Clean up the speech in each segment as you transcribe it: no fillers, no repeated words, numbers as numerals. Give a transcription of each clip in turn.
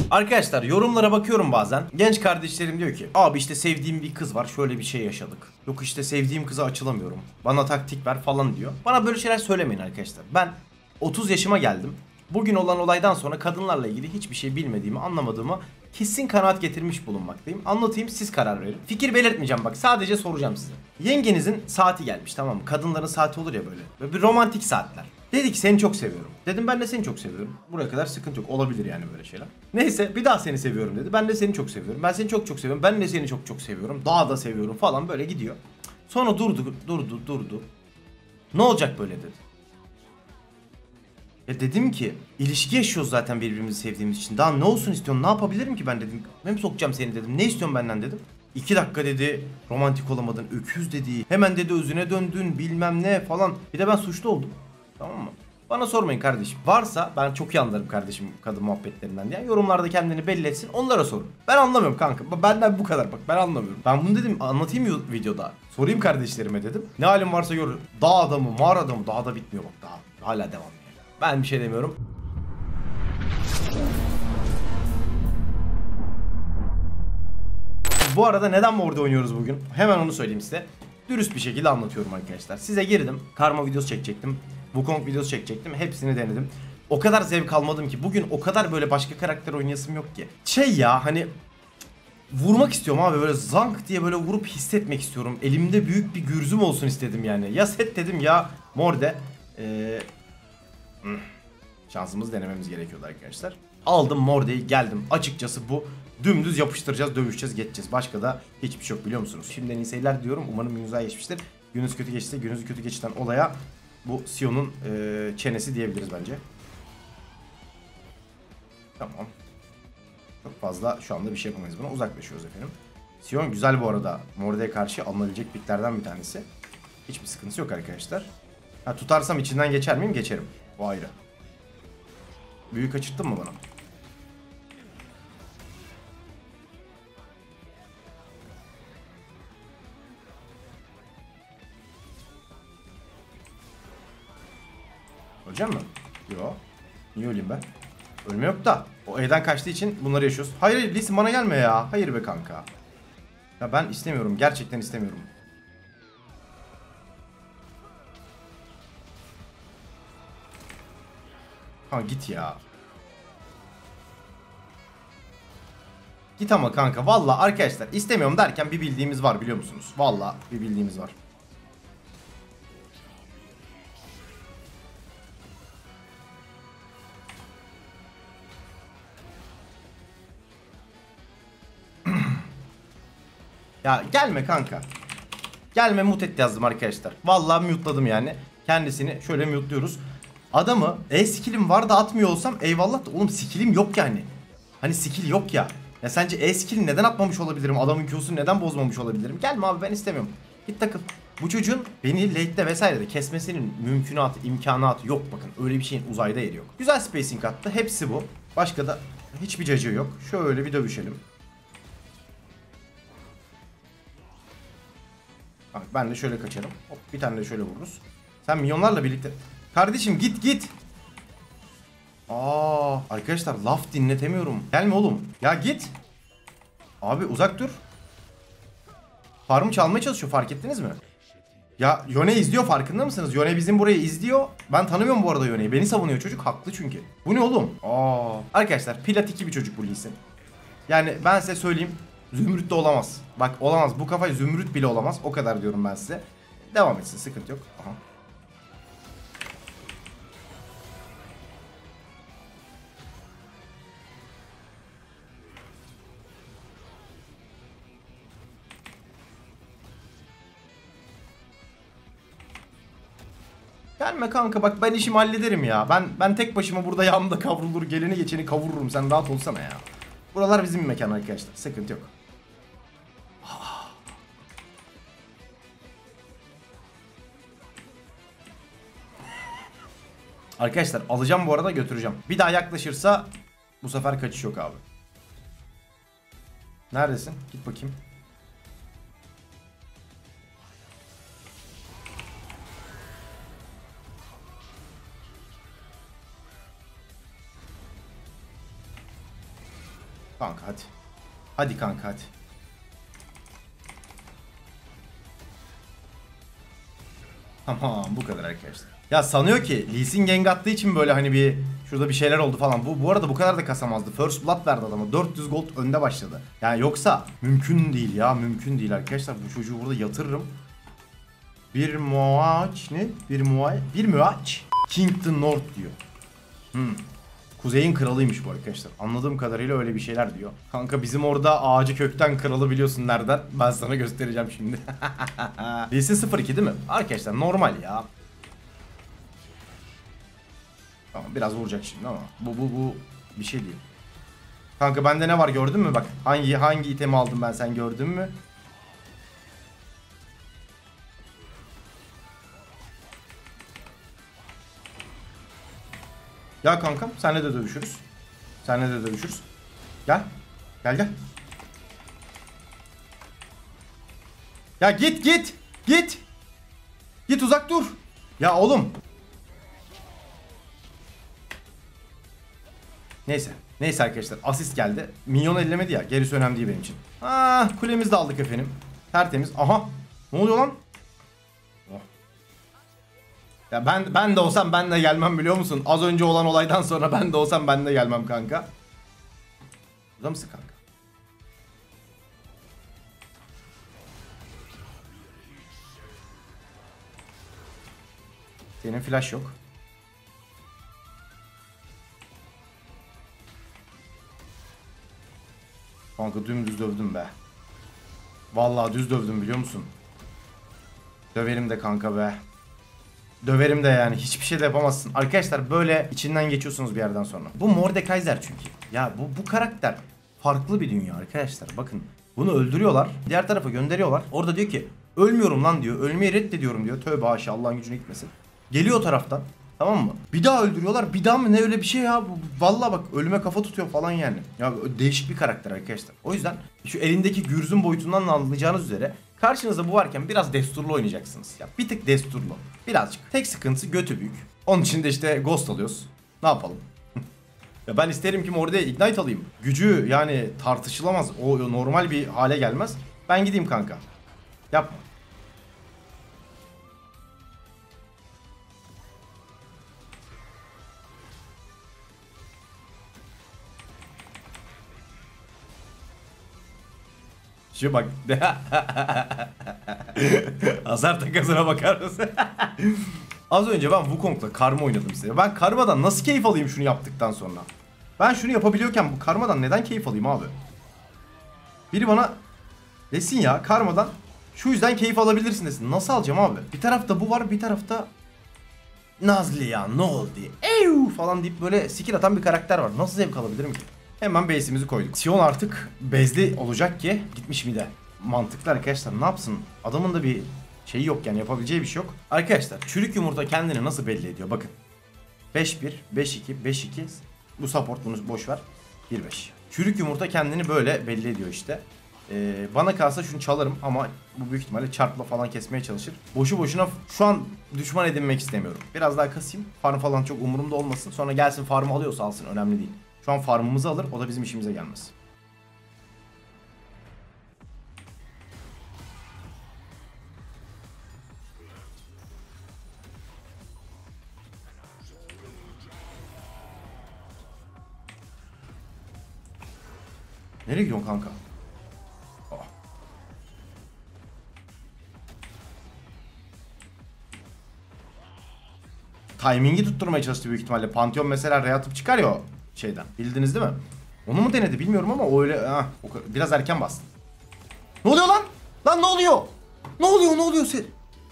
Arkadaşlar yorumlara bakıyorum bazen. Genç kardeşlerim diyor ki abi işte sevdiğim bir kız var, şöyle bir şey yaşadık. Yok işte sevdiğim kıza açılamıyorum, bana taktik ver falan diyor. Bana böyle şeyler söylemeyin arkadaşlar. Ben 30 yaşıma geldim. Bugün olan olaydan sonra kadınlarla ilgili hiçbir şey bilmediğimi, anlamadığımı kesin kanaat getirmiş bulunmaktayım. Anlatayım, siz karar verin. Fikir belirtmeyeceğim, bak sadece soracağım size. Yengenizin saati gelmiş, tamam mı? Kadınların saati olur ya böyle. Böyle bir romantik saatler. Dedi ki seni çok seviyorum. Dedim ben de seni çok seviyorum. Buraya kadar sıkıntı yok. Olabilir yani böyle şeyler. Neyse bir daha seni seviyorum dedi. Ben de seni çok seviyorum. Ben seni çok çok seviyorum. Ben de seni çok çok seviyorum. Daha da seviyorum falan böyle gidiyor. Sonra durdu. Ne olacak böyle dedi. Ya dedim ki ilişki yaşıyoruz zaten birbirimizi sevdiğimiz için. Daha ne olsun istiyorsun? Ne yapabilirim ki ben dedim. Hem sokacağım seni dedim. Ne istiyorsun benden dedim. 2 dakika dedi romantik olamadın, öküz dedi. Hemen dedi özüne döndün bilmem ne falan. Bir de ben suçlu oldum. Tamam mı? Bana sormayın kardeşim. Varsa ben çok iyi anlarım kardeşim kadın muhabbetlerinden diye. Yorumlarda kendini belli etsin. Onlara sorun. Ben anlamıyorum kanka. Benden bu kadar bak. Ben anlamıyorum. Ben bunu dedim anlatayım videoda. Sorayım kardeşlerime dedim. Ne halim varsa gör. Dağ adamı, mağara adamı. Daha da bitmiyor bak. Daha hala devam. Ben bir şey demiyorum. Bu arada neden Morde oynuyoruz bugün? Hemen onu söyleyeyim size. Dürüst bir şekilde anlatıyorum arkadaşlar. Size girdim. Karma videosu çekecektim. Wukong videosu çekecektim. Hepsini denedim. O kadar zevk almadım ki. Bugün o kadar böyle başka karakter oynayasım yok ki. Şey ya hani vurmak istiyorum abi, böyle zank diye böyle vurup hissetmek istiyorum. Elimde büyük bir gürzüm olsun istedim yani. Ya set dedim ya Morde. Şansımızı denememiz gerekiyordu arkadaşlar. Aldım Morde'yi geldim. Açıkçası bu dümdüz yapıştıracağız, dövüşeceğiz, geçeceğiz. Başka da hiçbir şey yok biliyor musunuz? Şimdiden iyi seyirler diyorum. Umarım gününüz geçmiştir. Gününüz kötü geçti. Gününüzü kötü geçten olaya bu Sion'un çenesi diyebiliriz bence. Tamam. Çok fazla şu anda bir şey yapamayız buna. Uzaklaşıyoruz efendim. Sion güzel bu arada. Morde'ye karşı alınabilecek piklerden bir tanesi. Hiçbir sıkıntısı yok arkadaşlar. Ha, tutarsam içinden geçer miyim? Geçerim. Bu ayrı. Büyük kaçırttın mı bana? Öleceğim mi? Yo. Niye öleyim ben? Ölme yok da. O E'den kaçtığı için bunları yaşıyoruz. Hayır Lee Sin bana gelme ya. Hayır be kanka. Ya ben istemiyorum. Gerçekten istemiyorum. Ha git ya. Git ama kanka. Valla arkadaşlar istemiyorum derken bir bildiğimiz var biliyor musunuz? Valla bir bildiğimiz var. Ya gelme kanka. Gelme mute et yazdım arkadaşlar. Vallahi mute'ladım yani. Kendisini şöyle mute'luyoruz. Adamı skill'im var da atmıyor olsam eyvallah da oğlum skill'im yok yani. Hani skill yok ya. Ya sence skill'i neden atmamış olabilirim? Adamın Q'sunu neden bozmamış olabilirim? Gelme abi ben istemiyorum. Git takıl. Bu çocuğun beni late'de vesairede kesmesinin mümkünatı, imkanatı yok bakın. Öyle bir şeyin uzayda yeri yok. Güzel spacing attı. Hepsi bu. Başka da hiçbir cacığı yok. Şöyle bir dövüşelim. Bak ben de şöyle kaçarım. Hop bir tane de şöyle vururuz. Sen milyonlarla birlikte. Kardeşim git. Arkadaşlar laf dinletemiyorum. Gelme oğlum. Ya git. Abi uzak dur. Farmı çalmaya çalışıyor, fark ettiniz mi? Ya Yone izliyor, farkında mısınız? Yone bizim burayı izliyor. Ben tanımıyorum bu arada Yone'yi. Beni savunuyor çocuk. Haklı çünkü. Bu ne oğlum? Arkadaşlar plat 2 bir çocuk bu Lee Sin. Yani ben size söyleyeyim. Zümrüt de olamaz. Bak olamaz. Bu kafa zümrüt bile olamaz. O kadar diyorum ben size. Devam etsin. Sıkıntı yok. Aha. Gelme kanka bak ben işimi hallederim ya. Ben tek başıma burada yanımda kavrulur, geleni geçeni kavururum. Sen rahat olsana ya. Buralar bizim mekan arkadaşlar. Sıkıntı yok. Arkadaşlar alacağım bu arada, götüreceğim. Bir daha yaklaşırsa bu sefer kaçış yok abi. Neredesin? Git bakayım. Kanka hadi. Hadi kanka hadi. Tamam bu kadar arkadaşlar. Ya sanıyor ki Lee Sin gank attığı için böyle hani bir şurada bir şeyler oldu falan. Bu arada bu kadar da kasamazdı. First Blood verdi adama. 400 gold önde başladı. Yani yoksa mümkün değil ya. Mümkün değil arkadaşlar. Bu çocuğu burada yatırırım. Bir muaç ne? Bir muaç. King the North diyor. Kuzeyin kralıymış bu arkadaşlar. Anladığım kadarıyla öyle bir şeyler diyor. Kanka bizim orada ağacı kökten kralı biliyorsun nereden? Ben sana göstereceğim şimdi. Lee Sin 02 değil mi? Arkadaşlar normal ya. Tamam biraz vuracak şimdi ama bu bir şey değil. Kanka bende ne var gördün mü bak. Hangi itemi aldım ben sen gördün mü? Ya kankam senle de dövüşürüz. Senle de dövüşürüz. Gel. Gel. Ya git. Git uzak dur. Ya oğlum. Neyse arkadaşlar asist geldi. Minyon ellemedi ya. Gerisi önemli değil benim için. Kulemizi de aldık efendim. Tertemiz. Aha. Ne oluyor lan? Oh. Ya ben de olsam ben de gelmem biliyor musun? Az önce olan olaydan sonra ben de olsam ben de gelmem kanka. Burada mısın kanka? Senin flash yok. Kanka dümdüz dövdüm be. Vallahi düz dövdüm biliyor musun? Döverim de kanka be. Döverim de yani hiçbir şey de yapamazsın. Arkadaşlar böyle içinden geçiyorsunuz bir yerden sonra. Bu Mordekaiser çünkü. Ya bu karakter farklı bir dünya arkadaşlar. Bakın bunu öldürüyorlar. Diğer tarafa gönderiyorlar. Orada diyor ki ölmüyorum lan diyor. Ölmeyi reddediyorum diyor. Tövbe haşa Allah'ın gücüne gitmesin. Geliyor o taraftan. Tamam mı? Bir daha öldürüyorlar. Bir daha mı ne öyle bir şey ya. Vallahi bak ölüme kafa tutuyor falan yani. Ya değişik bir karakter arkadaşlar. O yüzden şu elindeki gürzün boyutundan anlayacağınız üzere karşınızda bu varken biraz desturlu oynayacaksınız. Ya bir tık desturlu. Birazcık. Tek sıkıntısı götü büyük. Onun için de işte ghost alıyoruz. Ne yapalım? Ya ben isterim ki orada ignite alayım. Gücü yani tartışılamaz. O normal bir hale gelmez. Ben gideyim kanka. Yapma. Şu bak. Hasar takasına bakar mısın? Az önce ben Wukong'la karma oynadım size. Ben karmadan nasıl keyif alayım şunu yaptıktan sonra? Ben şunu yapabiliyorken bu karmadan neden keyif alayım abi? Biri bana desin ya karmadan şu yüzden keyif alabilirsin desin. Nasıl alacağım abi? Bir tarafta bu var bir tarafta Nazlı ya ne oldu? Eyyuu falan deyip böyle skill atan bir karakter var. Nasıl zevk alabilirim ki? Hemen base'imizi koyduk. Sion artık bezli olacak ki gitmiş mi de. Mantıklı arkadaşlar ne yapsın? Adamın da bir şeyi yok yani yapabileceği bir şey yok. Arkadaşlar çürük yumurta kendini nasıl belli ediyor bakın. 5-1, 5-2, 5-2. Bu support bunu boş ver. 1-5. Çürük yumurta kendini böyle belli ediyor işte. Bana kalsa şunu çalarım ama bu büyük ihtimalle çarpla falan kesmeye çalışır. Boşu boşuna şu an düşman edinmek istemiyorum. Biraz daha kasayım. Farm falan çok umurumda olmasın. Sonra gelsin farmı alıyorsa alsın önemli değil. Şu an farmımızı alır o da bizim işimize gelmez. Nereye gidiyorsun kanka? Oh. Timing'i tutturmaya çalıştı büyük ihtimalle. Pantheon mesela re atıp çıkar ya o şeyden. Bildiniz değil mi? Onu mu denedi bilmiyorum ama öyle biraz erken bastı. Ne oluyor lan? Lan ne oluyor? Ne oluyor sen?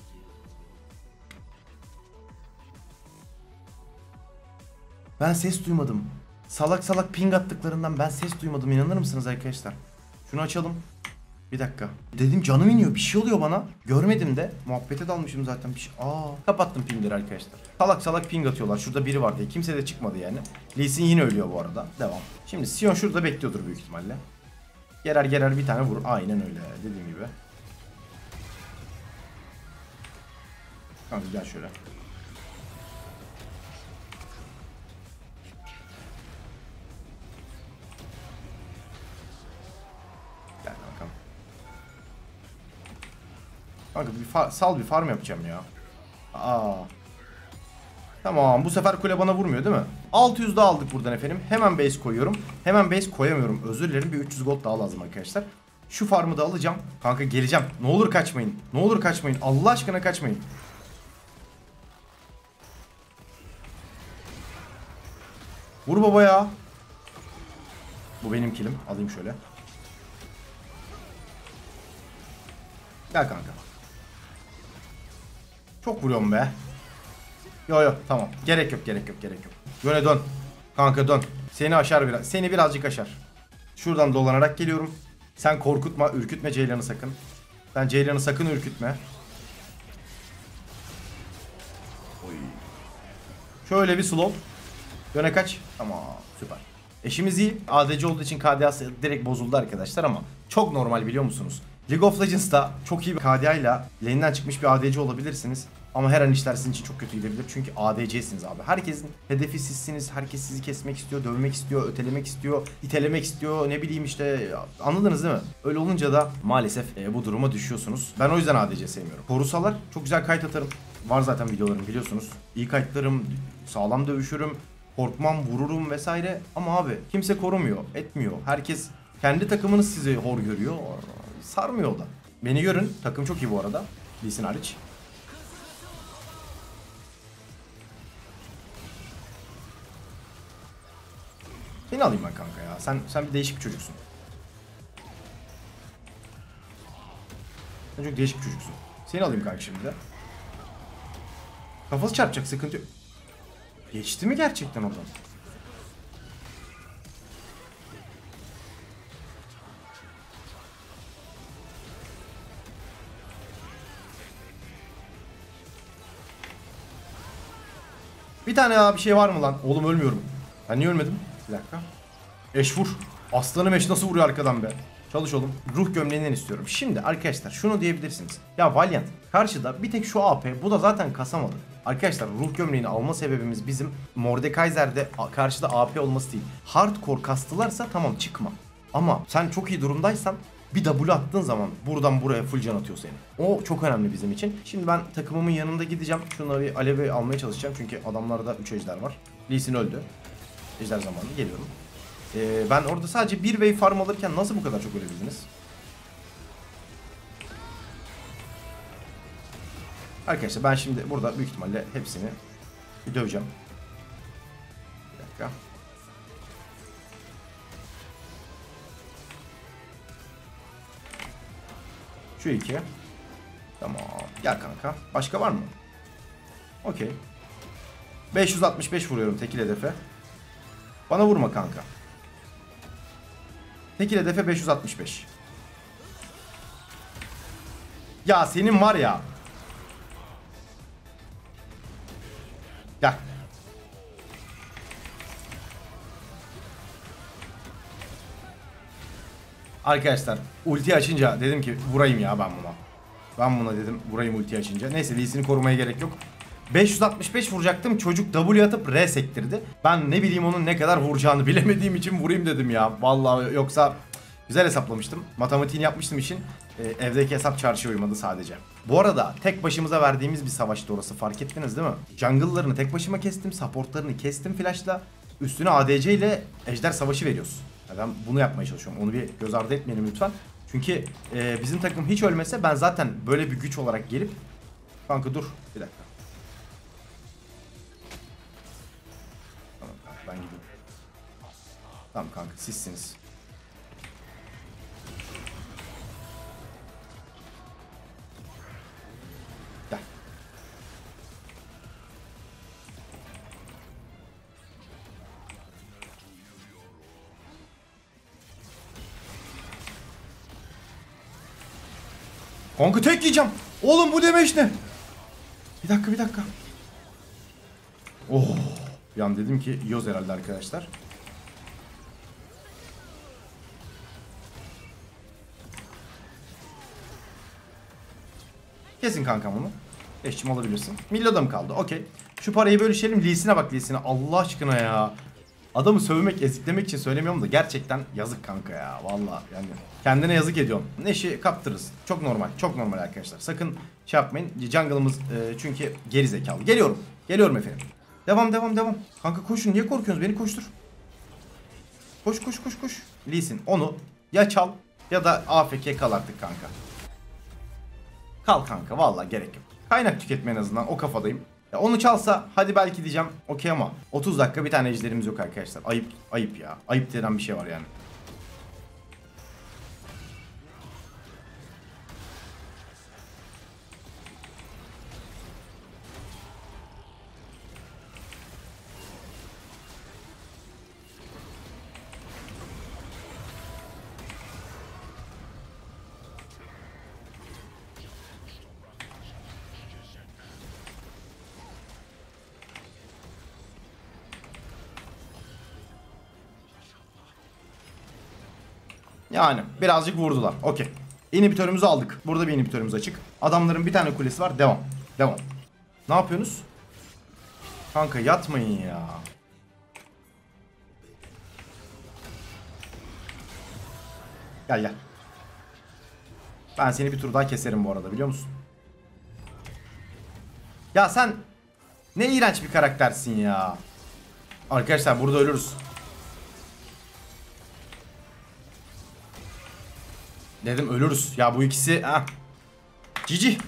Ben ses duymadım. Salak salak ping attıklarından ben ses duymadım. İnanır mısınız arkadaşlar? Şunu açalım. Bir dakika. Dedim canım iniyor. Bir şey oluyor bana. Görmedim de. Muhabbete dalmışım zaten. Bir şey. Kapattım pingleri arkadaşlar. Salak salak ping atıyorlar. Şurada biri var diye. Kimse de çıkmadı yani. Lee Sin yine ölüyor bu arada. Devam. Şimdi Sion şurada bekliyordur büyük ihtimalle. Gerer bir tane vurur. Aynen öyle. Dediğim gibi. Kanka gel şöyle. Kanka bir sal, bir farm yapacağım ya. Aa. Tamam, bu sefer kule bana vurmuyor değil mi? 600 daha aldık buradan efendim. Hemen base koyuyorum. Hemen base koyamıyorum. Özür dilerim, bir 300 gold daha lazım arkadaşlar. Şu farmı da alacağım. Kanka geleceğim. Ne olur kaçmayın. Ne olur kaçmayın. Allah aşkına kaçmayın. Vur baba ya. Bu benim killim. Alayım şöyle. Gel kanka. Çok vuruyorum be. Yo tamam. Gerek yok. Yöne dön. Kanka dön. Seni aşar biraz. Seni birazcık aşar. Şuradan dolanarak geliyorum. Sen korkutma, ürkütme Ceylan'ı sakın. Sen Ceylan'ı sakın ürkütme. Oy. Şöyle bir slow. Yöne kaç. Tamam, süper. Eşimiz iyi. ADC olduğu için KDA'sı direkt bozuldu arkadaşlar ama çok normal, biliyor musunuz? League of Legends'ta çok iyi bir KDA ile lane'den çıkmış bir ADC olabilirsiniz. Ama her an işler sizin için çok kötü gidebilir. Çünkü ADC'siniz abi. Herkesin hedefi sizsiniz. Herkes sizi kesmek istiyor, dövmek istiyor, ötelemek istiyor, itelemek istiyor. Ne bileyim işte, anladınız değil mi? Öyle olunca da maalesef bu duruma düşüyorsunuz. Ben o yüzden ADC sevmiyorum. Korusalar çok güzel kayıt atarım. Var zaten videolarım, biliyorsunuz. İyi kayıtlarım, sağlam dövüşürüm. Korkmam, vururum vesaire. Ama abi kimse korumuyor, etmiyor. Herkes kendi takımını sizi hor görüyor. Sarmıyor o da. Beni görün. Takım çok iyi bu arada. Lee Sin hariç. Seni alayım ben kanka ya. Sen bir değişik bir çocuksun. Sen çok değişik bir çocuksun. Seni alayım kanka şimdi de. Kafası çarpacak, sıkıntı yok. Geçti mi gerçekten oradan? Bir tane daha bir şey var mı lan? Oğlum ölmüyorum. Ben niye ölmedim? Bir dakika. Eş vur. Aslanım eş nasıl vuruyor arkadan be? Çalış oğlum. Ruh gömleğinden istiyorum. Şimdi arkadaşlar şunu diyebilirsiniz. Ya Valiant karşıda bir tek şu AP, bu da zaten kasamadı. Arkadaşlar ruh gömleğini alma sebebimiz bizim Mordekaiser'de karşıda AP olması değil. Hardcore kastılarsa tamam, çıkma. Ama sen çok iyi durumdaysan bir W attığın zaman buradan buraya full can atıyor seni. O çok önemli bizim için. Şimdi ben takımımın yanında gideceğim. Şunları bir aleve almaya çalışacağım. Çünkü adamlarda 3 ejder var. Lee Sin öldü. Ejder zamanı geliyorum. Ben orada sadece bir wave farm alırken nasıl bu kadar çok ölebildiniz? Arkadaşlar ben şimdi burada büyük ihtimalle hepsini bir döveceğim. Bir dakika. Şu iki. Tamam. Gel kanka. Başka var mı? Okey. 565 vuruyorum tekil hedefe. Bana vurma kanka. Tekil hedefe 565. Ya senin var ya. Gel. Arkadaşlar ulti açınca dedim ki vurayım ya ben buna. Ben buna dedim vurayım ulti açınca. Neyse Lee'sini korumaya gerek yok. 565 vuracaktım, çocuk W atıp R sektirdi. Ben ne bileyim onun ne kadar vuracağını bilemediğim için vurayım dedim ya. Vallahi yoksa güzel hesaplamıştım. Matematiğini yapmıştım için. Evdeki hesap çarşıya uymadı sadece. Bu arada tek başımıza verdiğimiz bir savaştı orası, fark ettiniz değil mi? Jungle'larını tek başıma kestim, supportlarını kestim flash'la. Üstüne ADC ile ejder savaşı veriyoruz. Yani ben bunu yapmaya çalışıyorum. Onu bir göz ardı etmeyelim lütfen. Çünkü bizim takım hiç ölmese ben zaten böyle bir güç olarak gelip... Kanka dur bir dakika. Tamam kanka ben gidiyorum. Tamam kanka sizsiniz. Gel. Kanka tek yiyeceğim. Oğlum bu demeç ne? Bir dakika bir dakika. Oh. Bir an dedim ki yiyoruz herhalde arkadaşlar. Kesin kankam bunu. Eşçim alabilirsin. Millo'da mı kaldı? Okey. Şu parayı bölüşelim. Lee'sine bak, Lee'sine. Allah aşkına ya. Adamı sövmek, eziklemek için söylemiyorum da gerçekten yazık kanka ya. Vallahi yani kendine yazık ediyorum. Neşi kaptırırız. Çok normal. Çok normal arkadaşlar. Sakın şey yapmayın. Jungle'ımız çünkü geri zekalı. Geliyorum. Geliyorum efendim. Devam devam devam. Kanka koşun. Niye korkuyorsunuz? Beni koştur. Koş koş koş koş. Lee Sin onu ya çal ya da AFK kal artık kanka. Kal kanka. Vallahi gerek yok. Kaynak tüketme en azından. O kafadayım. Ya onu çalsa hadi belki diyeceğim okey ama 30 dakika bir tane ejderimiz yok arkadaşlar. Ayıp ayıp ya. Ayıp denen bir şey var yani. Yani birazcık vurdular. Okey. İnhibitörümüzü aldık. Burada bir inhibitörümüz açık. Adamların bir tane kulesi var. Devam. Devam. Ne yapıyorsunuz? Kanka yatmayın ya. Gel gel. Ben seni bir tur daha keserim bu arada biliyor musun? Ya sen ne iğrenç bir karaktersin ya. Arkadaşlar burada ölürüz. Dedim ölürüz. Ya bu ikisi Cici.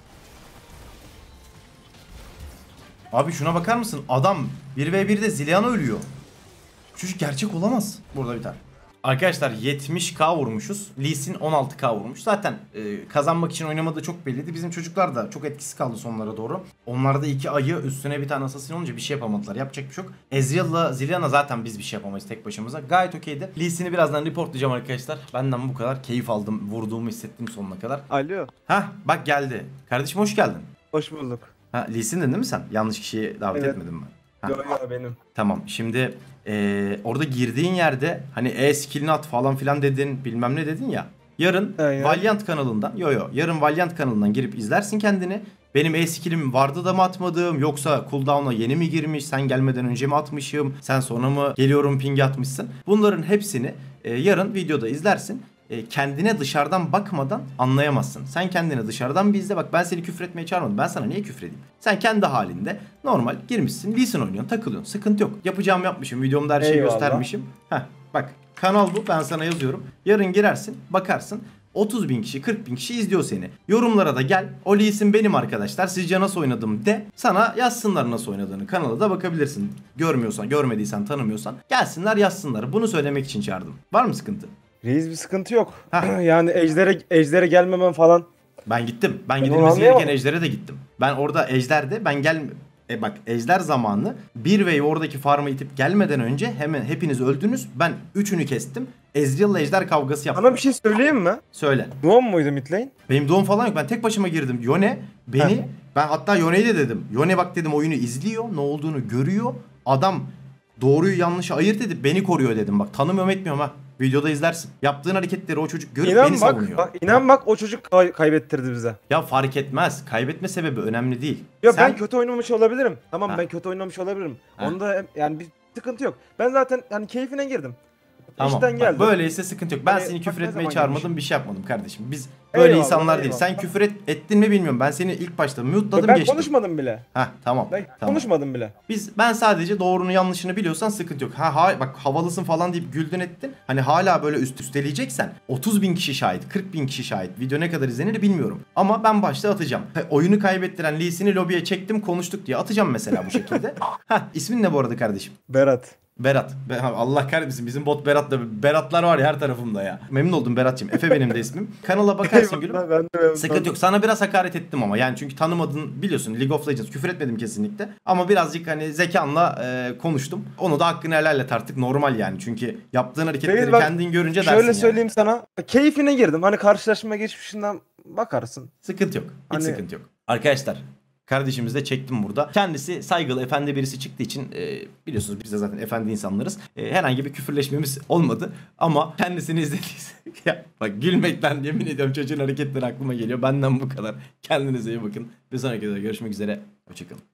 Abi şuna bakar mısın? Adam 1v1'de Zilean'a ölüyor. Çocuk gerçek olamaz. Burada biter. Arkadaşlar 70k vurmuşuz. Lee Sin 16k vurmuş. Zaten kazanmak için oynamadığı çok belliydi. Bizim çocuklar da çok etkisi kaldı sonlara doğru. Onlarda 2 ayı üstüne bir tane assassin olunca bir şey yapamadılar. Yapacak bir şey yok. Ezreal'la Zilean'a zaten biz bir şey yapamayız tek başımıza. Gayet okeydi. Lee Sin'i birazdan reportlayacağım arkadaşlar. Benden bu kadar keyif aldım. Vurduğumu hissettim sonuna kadar. Alo. Hah bak geldi. Kardeşim hoş geldin. Hoş bulduk. Ha Lee Sin'din değil mi sen? Yanlış kişiyi davet Evet. etmedin mi? Ha. Yo yo benim. Tamam şimdi orada girdiğin yerde hani skill'ini at falan filan dedin bilmem ne dedin ya. Yarın Aynen. Valiant kanalından yarın Valiant kanalından girip izlersin kendini. Benim skill'im vardı da mı atmadığım yoksa cooldown'a yeni mi girmiş sen gelmeden önce mi atmışım sen sonra mı geliyorum ping atmışsın. Bunların hepsini yarın videoda izlersin. Kendine dışarıdan bakmadan anlayamazsın. Sen kendine dışarıdan bir izle. Bak ben seni küfretmeye çağırmadım. Ben sana niye küfredeyim? Sen kendi halinde normal girmişsin. Lee Sin oynuyorsun, takılıyorsun. Sıkıntı yok. Yapacağımı yapmışım. Videomda her şeyi Eyvallah. göstermişim. Bak kanal bu. Ben sana yazıyorum. Yarın girersin, bakarsın. 30 bin kişi, 40 bin kişi izliyor seni. Yorumlara da gel. O Lee Sin benim arkadaşlar. Sizce nasıl oynadım de. Sana yazsınlar nasıl oynadığını. Kanala da bakabilirsin. Görmüyorsan, görmediysen, tanımıyorsan. Gelsinler yazsınlar. Bunu söylemek için çağırdım. Var mı sıkıntı? Reis bir sıkıntı yok. Heh. Yani ejdere gelmemem falan. Ben gittim. Ben onu gidilmesi gereken anlayamadım. ejdere de gittim. Ben orada ejderde ben bak ejder zamanı bir ve oradaki farmı itip gelmeden önce hemen hepiniz öldünüz. Ben üçünü kestim. Ezreal'la ejder kavgası yaptım. Sana bir şey söyleyeyim mi? Söyle. Doğum muydu mid lane? Benim doğum falan yok. Ben tek başıma girdim. Yone beni Heh. ben hatta Yone'ye de dedim. Yone bak dedim oyunu izliyor. Ne olduğunu görüyor. Adam doğruyu yanlışı ayırt edip beni koruyor dedim. Bak tanımıyorum etmiyorum ha. Videoda izlersin. Yaptığın hareketleri o çocuk görüp beni savunuyor. İnan bak o çocuk kaybettirdi bize. Ya fark etmez. Kaybetme sebebi önemli değil. Ya Sen- ben kötü oynamış olabilirim. Tamam Ha. ben kötü oynamış olabilirim. Ha. Onda yani bir sıkıntı yok. Ben zaten yani keyfine girdim. Tamam. İşten Bak, geldim. böyleyse sıkıntı yok. Ben Hani seni bak küfür ne etmeye zaman çağırmadım, gelmişim? bir şey yapmadım kardeşim. Biz böyle Eyvallah, insanlar değil. Sen eyvallah. küfür ettin mi bilmiyorum. Ben seni ilk başta mute'ladım Ben geçtim. konuşmadım bile. Tamam. Ben Tamam. konuşmadım bile. Ben sadece doğrunu yanlışını biliyorsan sıkıntı yok. Bak havalısın falan deyip güldün ettin. Hani hala böyle üsteleyeceksen 30 bin kişi şahit, 40 bin kişi şahit. Video ne kadar izlenir bilmiyorum. Ama ben başta atacağım. Oyunu kaybettiren Lee Sin'i lobiye çektim konuştuk diye atacağım mesela bu şekilde. İsmin ne bu arada kardeşim? Berat. Berat. Allah kahretsin bizim bot Berat'la. Beratlar var ya her tarafımda ya. Memnun oldum Berat'cığım. Efe benim de ismim. Kanala bakarsın gülüm. Ben de memnun Sıkıntı yok. Sana biraz hakaret ettim ama. Yani çünkü tanımadın biliyorsun League of Legends. Küfür etmedim kesinlikle. Ama birazcık hani zekanla konuştum. Onu da hakkını helal et artık. Normal yani. Çünkü yaptığın hareketleri Değil, bak, kendin görünce dersin Şöyle yani. söyleyeyim sana. Keyfine girdim. Hani karşılaşma geçmişinden bakarsın. Sıkıntı yok. Hiç Hani- sıkıntı yok. Arkadaşlar kardeşimizi de çektim burada. Kendisi saygılı, efendi birisi çıktığı için biliyorsunuz biz de zaten efendi insanlarız. Herhangi bir küfürleşmemiz olmadı. Ama kendisini izlediyse... ya, bak gülmekten yemin ediyorum çocuğun hareketleri aklıma geliyor. Benden bu kadar. Kendinize iyi bakın. Bir sonraki videoda görüşmek üzere. Hoşçakalın.